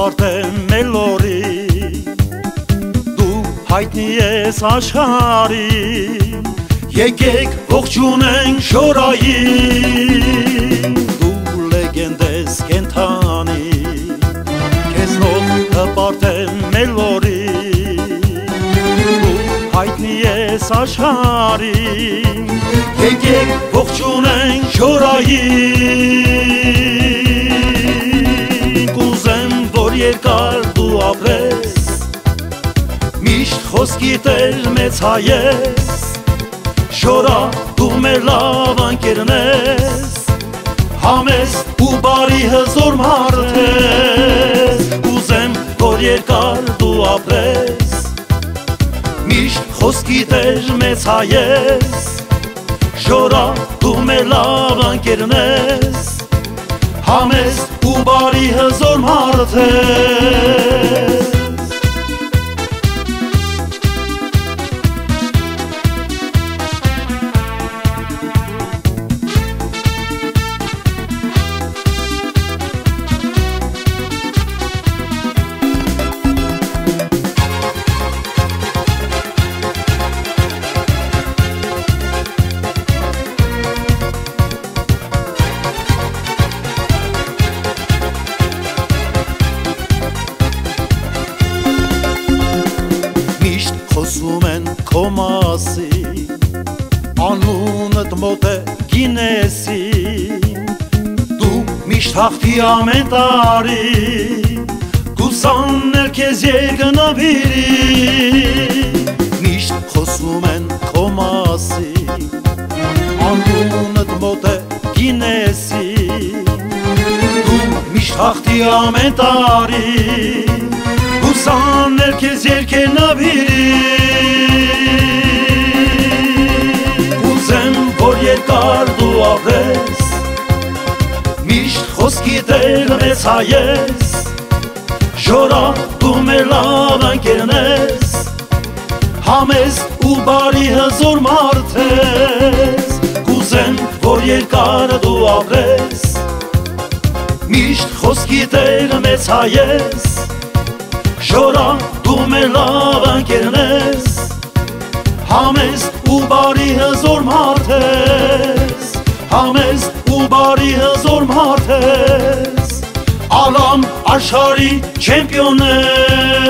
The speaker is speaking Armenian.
հպարտեմ մելորի, դու հայտնի ես աշխարհի, եկեք ողջունենք Շորային, դու լեգենդ ես կենդանի, քեզնով հպարտեմ մելորի, դու հայտնի ես աշխարհի, եկեք ողջունենք Շորային, կուզեմ որ երկար դու ապրես, միշտ խոսքիդ էլ մեծ հայես, Շորա դու մեր լավ ընկերն ես, համեստ ու բարի հզոր մարդ ես, կուզեմ որ երկար դու ապրես, միշտ խոսքիդ էլ մեծ հայես, Շորա դու մեր լավ ընկերն ես, համեստ ու բարի հզոր մարդ ես։ Խոսում են քո մասին, անունդ մոտ է գինեսին, դու միշտ հաղթի ամեն տարի, կուսանել քեզ երկնաբիրի, միշտ խոսում են քո մասին, անունդ մոտ է գինեսին, դու միշտ հաղթի ամեն տարի, Ուսանել քեզ երկնաբիրի, կուզեմ որ երկար դու ապրես, միշտ խոսքիդ էլ մեծ հայես, Շորա դու մեր լավ ընկերն ես, համեստ ու բարի հզոր մարդ ես, կուզեմ որ երկար դու ապրես, միշտ խոսքիդ էլ մեծ հայես, Շորա դու մեր լավ ընկերն ես, համեստ ու բարի հզոր մարդ ես, համեստ ու բարի հզոր մարդ ես, ալամ աշխարհի չեմպիոն ես։